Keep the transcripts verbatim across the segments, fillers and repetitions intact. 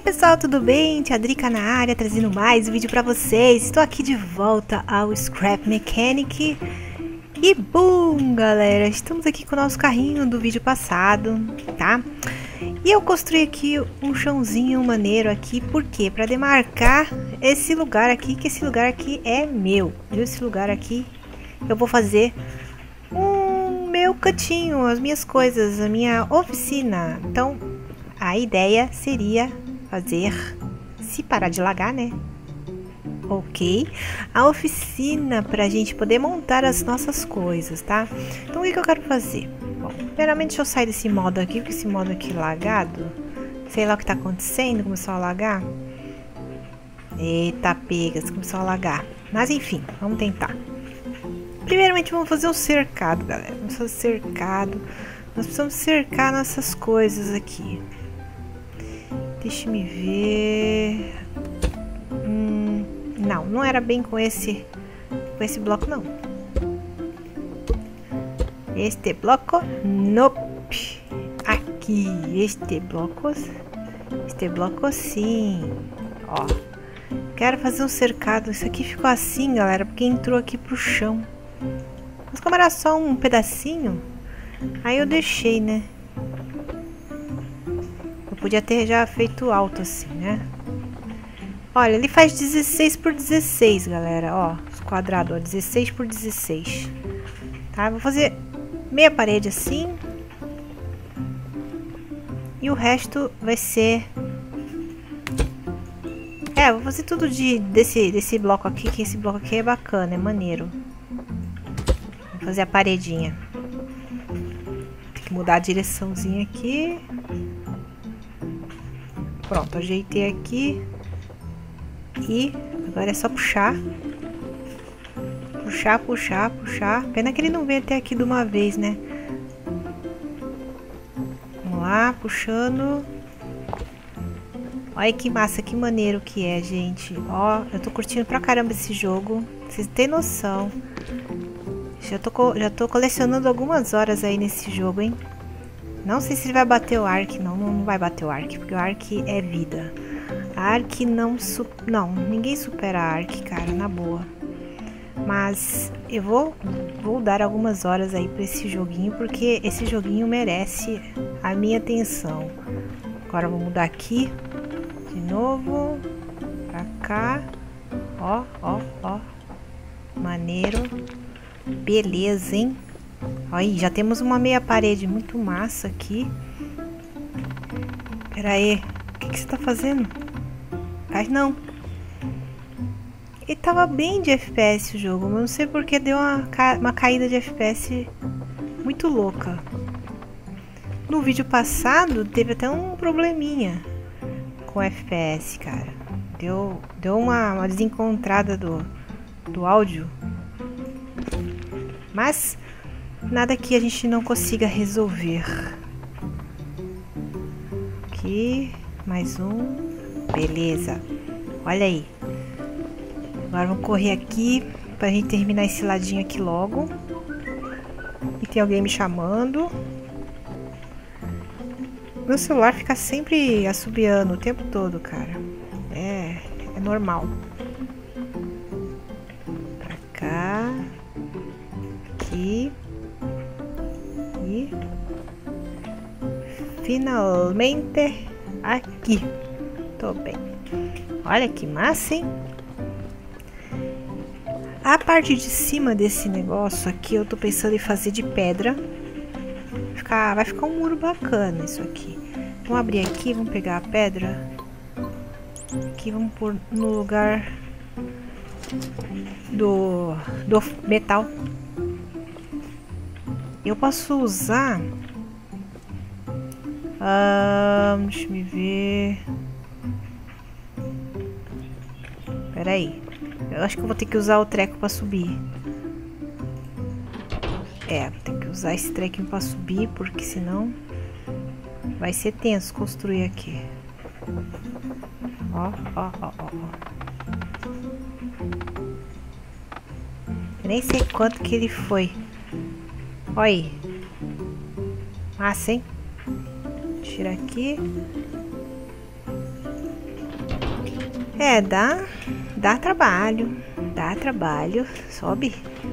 Pessoal, tudo bem? Tia Drica na área, trazendo mais um vídeo pra vocês. Estou aqui de volta ao Scrap Mechanic. E boom, galera, estamos aqui com o nosso carrinho do vídeo passado, tá? E eu construí aqui um chãozinho maneiro aqui, por quê? Pra demarcar esse lugar aqui, que esse lugar aqui é meu, viu? Esse lugar aqui eu vou fazer um meu cantinho, as minhas coisas, a minha oficina. Então, a ideia seria fazer, se parar de lagar, né? Ok, a oficina pra gente poder montar as nossas coisas, tá? Então o que, que eu quero fazer? Bom, primeiramente deixa eu sair desse modo aqui, porque esse modo aqui lagado, sei lá o que tá acontecendo, começou a lagar. Eita, pegas, começou a lagar. Mas enfim, vamos tentar. Primeiramente vamos fazer um cercado, galera. Vamos fazer cercado. Nós precisamos cercar nossas coisas aqui. Deixa me ver. Hum, não, não era bem com esse com esse bloco, não. Este bloco, nope. Aqui, este bloco, este bloco sim. Ó, quero fazer um cercado. Isso aqui ficou assim, galera, porque entrou aqui pro chão. Mas como era só um pedacinho, aí eu deixei, né? Podia ter já feito alto assim, né? Olha, ele faz dezesseis por dezesseis, galera. Ó, os quadrados, ó, dezesseis por dezesseis. Tá? Vou fazer meia parede assim. E o resto vai ser... É, vou fazer tudo de, desse, desse bloco aqui, que esse bloco aqui é bacana, é maneiro. Vou fazer a paredinha. Tem que mudar a direçãozinha aqui. Pronto, ajeitei aqui. E agora é só puxar. Puxar, puxar, puxar. Pena que ele não veio até aqui de uma vez, né? Vamos lá, puxando. Olha que massa, que maneiro que é, gente. Ó, eu tô curtindo pra caramba esse jogo. Vocês têm noção. Já tô, já tô colecionando algumas horas aí nesse jogo, hein? Não sei se ele vai bater o Ark, não, não vai bater o Ark, porque o Ark é vida. A Ark não, su não, ninguém supera a Ark, cara, na boa. Mas eu vou, vou dar algumas horas aí pra esse joguinho, porque esse joguinho merece a minha atenção. Agora eu vou mudar aqui, de novo, pra cá, ó, ó, ó, maneiro, beleza, hein? Aí, já temos uma meia parede muito massa aqui. Pera aí, o que, que você tá fazendo? Ai, não. Ele tava bem de F P S o jogo, mas não sei porque deu uma, ca uma caída de F P S muito louca. No vídeo passado, teve até um probleminha com F P S, cara. Deu, deu uma, uma desencontrada do, do áudio. Mas... nada que a gente não consiga resolver. Aqui, mais um. Beleza. Olha aí. Agora vamos correr aqui pra gente terminar esse ladinho aqui logo. E tem alguém me chamando. Meu celular fica sempre assobiando o tempo todo, cara. É, é normal. Pra cá. Aqui. E finalmente aqui. Tô bem. Olha que massa, hein? A parte de cima desse negócio aqui eu tô pensando em fazer de pedra. Vai ficar, vai ficar um muro bacana isso aqui. Vamos abrir aqui, vamos pegar a pedra. Aqui vamos pôr no lugar do, do metal. Eu posso usar... Ah, deixa eu ver... Pera aí. Eu acho que eu vou ter que usar o treco pra subir. É, vou ter que usar esse trequinho pra subir, porque senão... vai ser tenso construir aqui. Ó, ó, ó, ó, ó. Eu nem sei quanto que ele foi. Olha aí. Massa, hein? Tira aqui. É, dá, dá trabalho, dá trabalho. Sobe.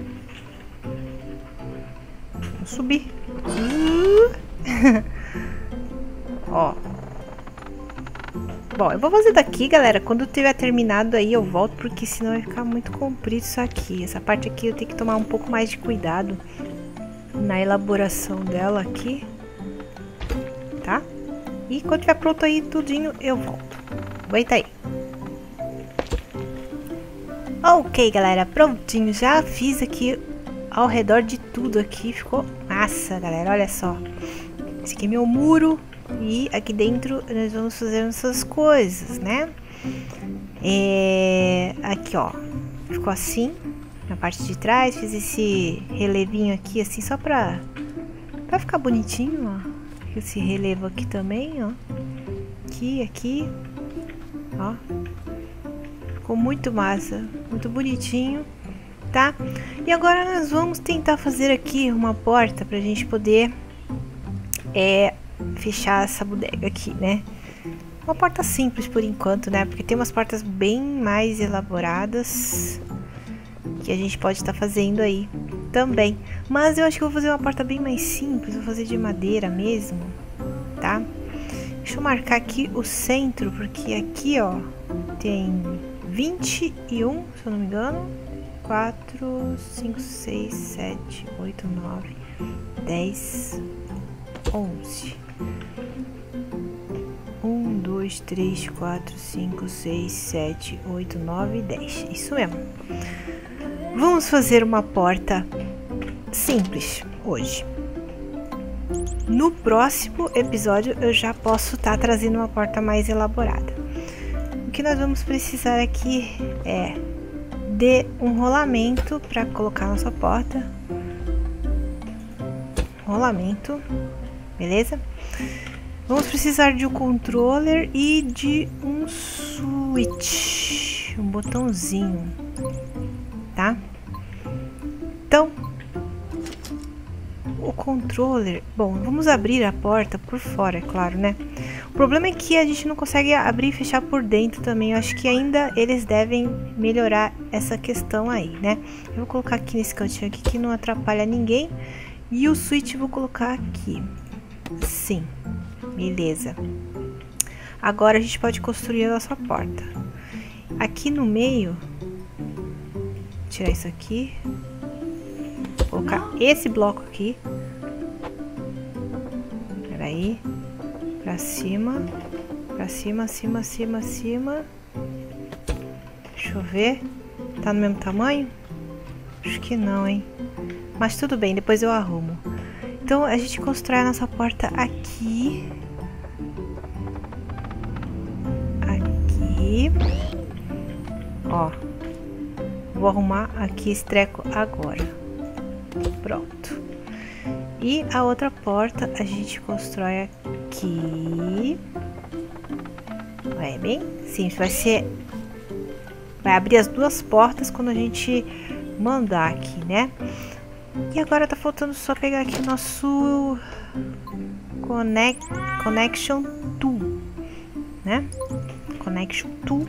Vamos subir. Uh. Ó. Bom, eu vou fazer daqui, galera. Quando eu tiver terminado aí eu volto, porque senão vai ficar muito comprido isso aqui. Essa parte aqui eu tenho que tomar um pouco mais de cuidado na elaboração dela aqui, tá? E quando tiver pronto aí tudinho, eu volto. Aguenta aí. Ok, galera, prontinho. Já fiz aqui ao redor de tudo aqui. Ficou massa, galera. Olha só. Esse aqui é meu muro. E aqui dentro nós vamos fazer essas coisas, né? É... Aqui, ó. Ficou assim. Na parte de trás. Fiz esse relevinho aqui, assim, só pra... Pra ficar bonitinho, ó. Esse relevo aqui também, ó. Aqui, aqui. Ó. Ficou muito massa. Muito bonitinho, tá? E agora nós vamos tentar fazer aqui uma porta pra gente poder... É... fechar essa bodega aqui, né? Uma porta simples por enquanto, né? Porque tem umas portas bem mais elaboradas que a gente pode estar fazendo aí também. Mas eu acho que eu vou fazer uma porta bem mais simples. Vou fazer de madeira mesmo, tá? Deixa eu marcar aqui o centro, porque aqui, ó, tem vinte e um, se eu não me engano. quatro, cinco, seis, sete, oito, nove, dez, onze. um, dois, três, quatro, cinco, seis, sete, oito, nove, dez. Isso mesmo. Vamos fazer uma porta simples hoje. No próximo episódio eu já posso estar trazendo uma porta mais elaborada. O que nós vamos precisar aqui é de um rolamento para colocar nossa porta. Rolamento, beleza? Vamos precisar de um controller e de um switch, um botãozinho, tá? Então, o controller, bom, vamos abrir a porta por fora, é claro, né? O problema é que a gente não consegue abrir e fechar por dentro também. Eu acho que ainda eles devem melhorar essa questão aí, né? Eu vou colocar aqui nesse cantinho aqui que não atrapalha ninguém. E o switch eu vou colocar aqui. Sim. Beleza. Agora a gente pode construir a nossa porta. Aqui no meio, tirar isso aqui, colocar esse bloco aqui. Peraí, pra cima, pra cima, cima, cima, cima. Deixa eu ver. Tá no mesmo tamanho? Acho que não, hein? Mas tudo bem, depois eu arrumo. Então a gente constrói a nossa porta aqui. Aqui. Ó. Vou arrumar aqui esse treco agora. Pronto. E a outra porta a gente constrói aqui. É bem simples. Vai ser... Vai abrir as duas portas quando a gente mandar aqui, né? E agora tá faltando só pegar aqui o nosso connect, Connection Tool, né? Connection Tool.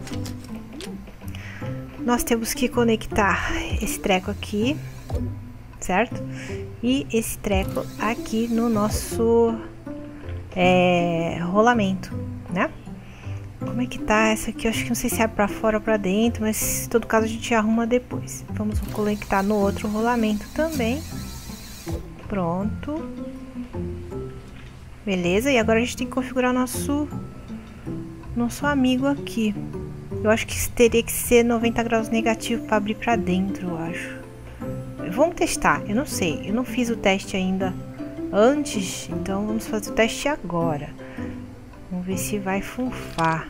Nós temos que conectar esse treco aqui, certo? E esse treco aqui no nosso é, rolamento, né? Como é que tá essa aqui? Eu acho que não sei se é pra fora ou pra dentro, mas em todo caso a gente arruma depois. Vamos conectar no outro rolamento também. Pronto. Beleza, e agora a gente tem que configurar nosso nosso amigo aqui. Eu acho que teria que ser noventa graus negativo para abrir pra dentro, eu acho. Vamos testar, eu não sei, eu não fiz o teste ainda antes, então vamos fazer o teste agora. Vamos ver se vai funfar.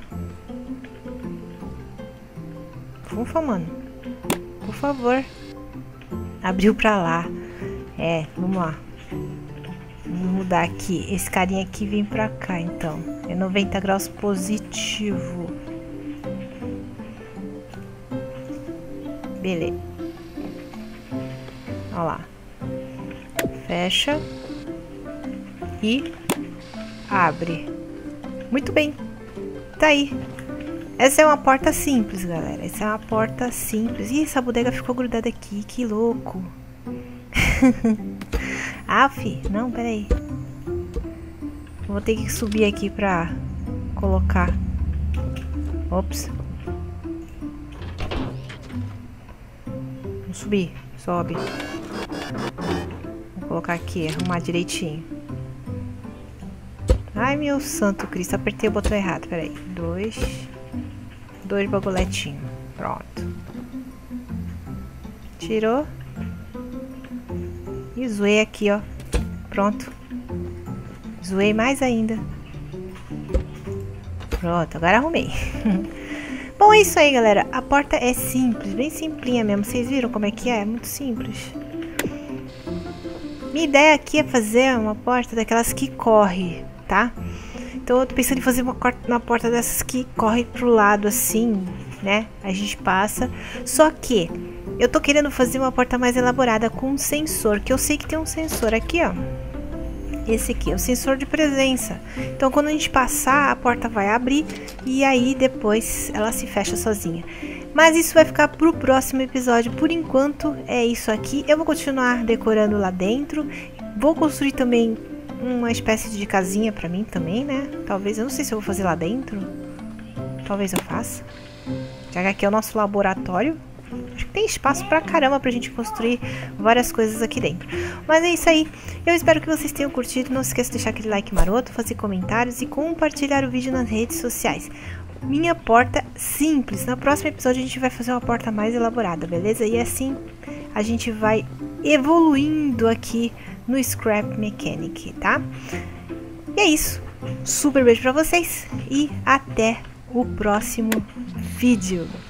Funfa, mano. Por favor. Abriu pra lá. É, vamos lá. Vamos mudar aqui. Esse carinha aqui vem pra cá, então. É noventa graus positivo. Beleza. Olha lá. Fecha. E abre. Muito bem. Tá aí. Essa é uma porta simples, galera. Essa é uma porta simples. Ih, essa bodega ficou grudada aqui. Que louco. Ah, fi. Não, peraí. Vou ter que subir aqui pra colocar. Ops. Vamos subir. Sobe. Vou colocar aqui, arrumar direitinho. Ai, meu santo Cristo. Apertei o botão errado. Peraí. Dois. Dois baguletinhos. Pronto. Tirou. E zoei aqui, ó. Pronto. Zoei mais ainda. Pronto, agora arrumei. Bom, é isso aí, galera. A porta é simples, bem simplinha mesmo. Vocês viram como é que é? É muito simples. Minha ideia aqui é fazer uma porta daquelas que corre, tá? Então eu tô pensando em fazer uma, uma porta dessas que corre pro lado assim, né? A gente passa. Só que eu tô querendo fazer uma porta mais elaborada com um sensor, que eu sei que tem um sensor aqui, ó. Esse aqui é o sensor de presença. Então quando a gente passar, a porta vai abrir e aí depois ela se fecha sozinha. Mas isso vai ficar pro próximo episódio. Por enquanto é isso aqui. Eu vou continuar decorando lá dentro. Vou construir também uma espécie de casinha pra mim também, né? Talvez, eu não sei se eu vou fazer lá dentro. Talvez eu faça. Já que aqui é o nosso laboratório. Acho que tem espaço pra caramba pra gente construir várias coisas aqui dentro. Mas é isso aí. Eu espero que vocês tenham curtido. Não se esqueça de deixar aquele like maroto, fazer comentários e compartilhar o vídeo nas redes sociais. Minha porta simples. No próximo episódio a gente vai fazer uma porta mais elaborada, beleza? E assim a gente vai evoluindo aqui no Scrap Mechanic, tá? E é isso. Super beijo pra vocês e até o próximo vídeo.